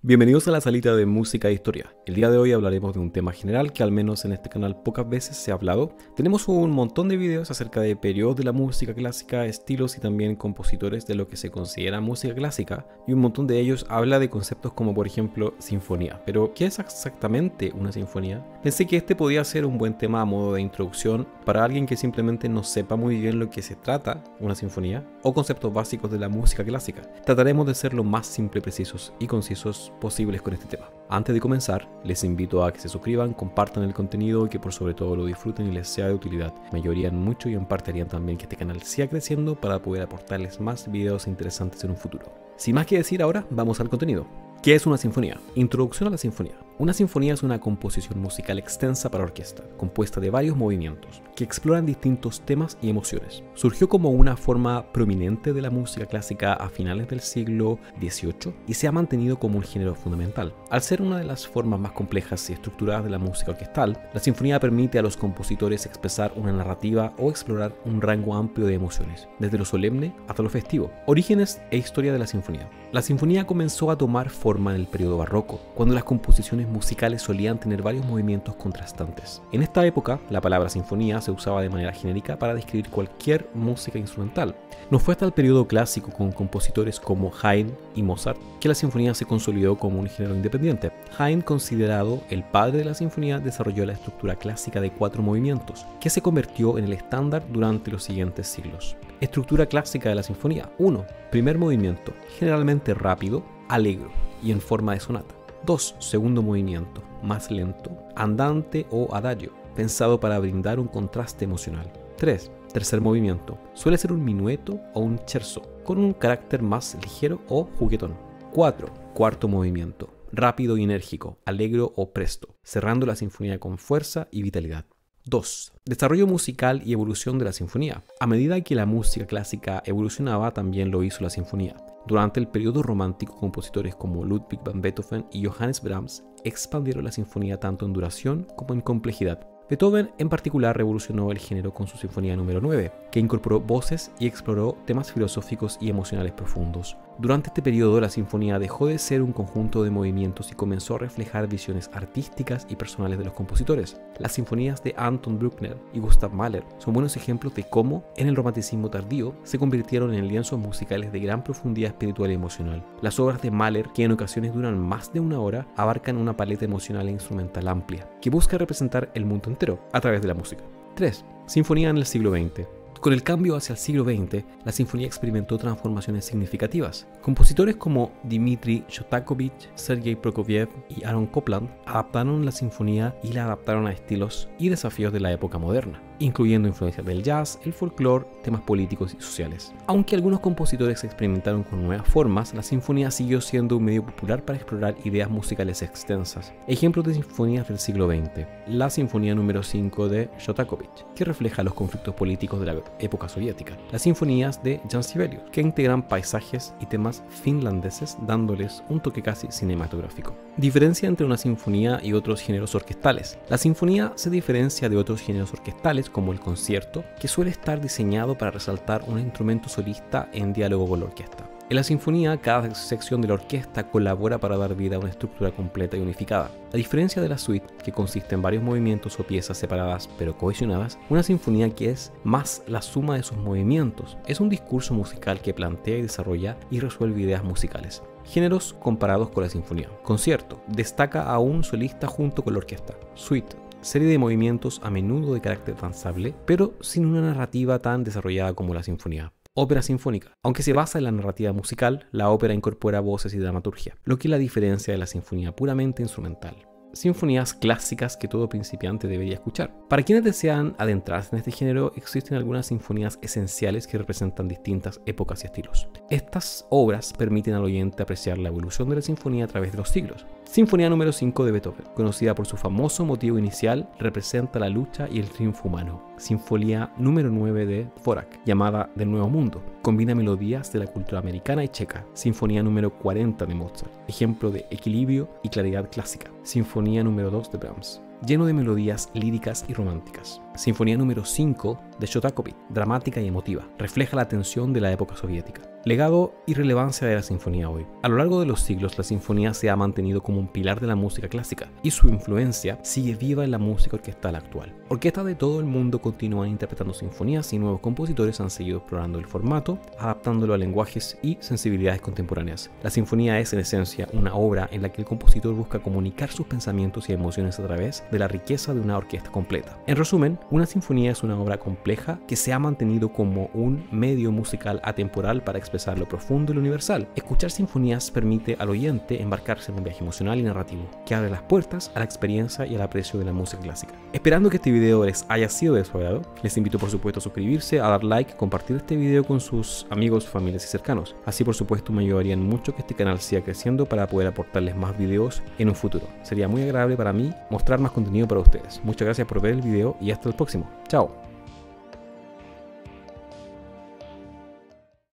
Bienvenidos a la salita de música e historia. El día de hoy hablaremos de un tema general que al menos en este canal pocas veces se ha hablado. Tenemos un montón de videos acerca de periodos de la música clásica, estilos y también compositores de lo que se considera música clásica, y un montón de ellos habla de conceptos como por ejemplo sinfonía. Pero ¿qué es exactamente una sinfonía? Pensé que este podía ser un buen tema a modo de introducción para alguien que simplemente no sepa muy bien lo que se trata una sinfonía o conceptos básicos de la música clásica. Trataremos de ser lo más simple, precisos y concisos posibles con este tema. Antes de comenzar, les invito a que se suscriban, compartan el contenido y que por sobre todo lo disfruten y les sea de utilidad. Me ayudarían mucho y en parte harían también que este canal siga creciendo para poder aportarles más videos interesantes en un futuro. Sin más que decir ahora, vamos al contenido. ¿Qué es una sinfonía? Introducción a la sinfonía. Una sinfonía es una composición musical extensa para orquesta, compuesta de varios movimientos, que exploran distintos temas y emociones. Surgió como una forma prominente de la música clásica a finales del siglo XVIII y se ha mantenido como un género fundamental. Al ser una de las formas más complejas y estructuradas de la música orquestal, la sinfonía permite a los compositores expresar una narrativa o explorar un rango amplio de emociones, desde lo solemne hasta lo festivo. Orígenes e historia de la sinfonía. La sinfonía comenzó a tomar forma en el periodo barroco, cuando las composiciones musicales solían tener varios movimientos contrastantes. En esta época, la palabra sinfonía se usaba de manera genérica para describir cualquier música instrumental. No fue hasta el periodo clásico con compositores como Haydn y Mozart que la sinfonía se consolidó como un género independiente. Haydn, considerado el padre de la sinfonía, desarrolló la estructura clásica de 4 movimientos, que se convirtió en el estándar durante los siguientes siglos. Estructura clásica de la sinfonía. 1. Primer movimiento, generalmente rápido, alegro y en forma de sonata. 2. Segundo movimiento, más lento, andante o adagio, pensado para brindar un contraste emocional. 3. Tercer movimiento, suele ser un minueto o un scherzo, con un carácter más ligero o juguetón. 4. Cuarto movimiento, rápido y enérgico, alegro o presto, cerrando la sinfonía con fuerza y vitalidad. 2. Desarrollo musical y evolución de la sinfonía. A medida que la música clásica evolucionaba, también lo hizo la sinfonía. Durante el periodo romántico, compositores como Ludwig van Beethoven y Johannes Brahms expandieron la sinfonía tanto en duración como en complejidad. Beethoven en particular revolucionó el género con su Sinfonía número 9, que incorporó voces y exploró temas filosóficos y emocionales profundos. Durante este periodo, la sinfonía dejó de ser un conjunto de movimientos y comenzó a reflejar visiones artísticas y personales de los compositores. Las sinfonías de Anton Bruckner y Gustav Mahler son buenos ejemplos de cómo, en el romanticismo tardío, se convirtieron en lienzos musicales de gran profundidad espiritual y emocional. Las obras de Mahler, que en ocasiones duran más de una hora, abarcan una paleta emocional e instrumental amplia, que busca representar el mundo entero a través de la música. 3. Sinfonía en el siglo XX. Con el cambio hacia el siglo XX, la sinfonía experimentó transformaciones significativas. Compositores como Dmitri Shostakovich, Sergei Prokofiev y Aaron Copland adaptaron la sinfonía y la adaptaron a estilos y desafíos de la época moderna, incluyendo influencias del jazz, el folclore, temas políticos y sociales. Aunque algunos compositores experimentaron con nuevas formas, la sinfonía siguió siendo un medio popular para explorar ideas musicales extensas. Ejemplos de sinfonías del siglo XX. La Sinfonía número 5 de Shostakovich, que refleja los conflictos políticos de la época soviética. Las sinfonías de Jan Sibelius, que integran paisajes y temas finlandeses dándoles un toque casi cinematográfico. Diferencia entre una sinfonía y otros géneros orquestales. La sinfonía se diferencia de otros géneros orquestales como el concierto, que suele estar diseñado para resaltar un instrumento solista en diálogo con la orquesta. En la sinfonía, cada sección de la orquesta colabora para dar vida a una estructura completa y unificada. A diferencia de la suite, que consiste en varios movimientos o piezas separadas pero cohesionadas, una sinfonía, que es más la suma de sus movimientos, es un discurso musical que plantea y desarrolla y resuelve ideas musicales. Géneros comparados con la sinfonía. Concierto, destaca a un solista junto con la orquesta. Suite, serie de movimientos a menudo de carácter danzable, pero sin una narrativa tan desarrollada como la sinfonía. Ópera sinfónica. Aunque se basa en la narrativa musical, la ópera incorpora voces y dramaturgia, lo que la diferencia de la sinfonía puramente instrumental. Sinfonías clásicas que todo principiante debería escuchar. Para quienes desean adentrarse en este género, existen algunas sinfonías esenciales que representan distintas épocas y estilos. Estas obras permiten al oyente apreciar la evolución de la sinfonía a través de los siglos. Sinfonía número 5 de Beethoven, conocida por su famoso motivo inicial, representa la lucha y el triunfo humano. Sinfonía número 9 de Dvorak, llamada Del Nuevo Mundo, combina melodías de la cultura americana y checa. Sinfonía número 40 de Mozart, ejemplo de equilibrio y claridad clásica. Sinfonía número 2 de Brahms, lleno de melodías líricas y románticas. Sinfonía número 5 de Shostakovich, dramática y emotiva, refleja la tensión de la época soviética. Legado y relevancia de la sinfonía hoy. A lo largo de los siglos, la sinfonía se ha mantenido como un pilar de la música clásica y su influencia sigue viva en la música orquestal actual. Orquestas de todo el mundo continúan interpretando sinfonías y nuevos compositores han seguido explorando el formato, adaptándolo a lenguajes y sensibilidades contemporáneas. La sinfonía es en esencia una obra en la que el compositor busca comunicar sus pensamientos y emociones a través de la riqueza de una orquesta completa. En resumen, una sinfonía es una obra compleja que se ha mantenido como un medio musical atemporal para expresar lo profundo y lo universal. Escuchar sinfonías permite al oyente embarcarse en un viaje emocional y narrativo que abre las puertas a la experiencia y al aprecio de la música clásica. Esperando que este video les haya sido de su agrado, les invito por supuesto a suscribirse, a dar like, compartir este video con sus amigos, familiares y cercanos. Así por supuesto me ayudarían mucho que este canal siga creciendo para poder aportarles más videos en un futuro. Sería muy agradable para mí mostrar más contenido para ustedes. Muchas gracias por ver el video y hasta el próximo. Chao.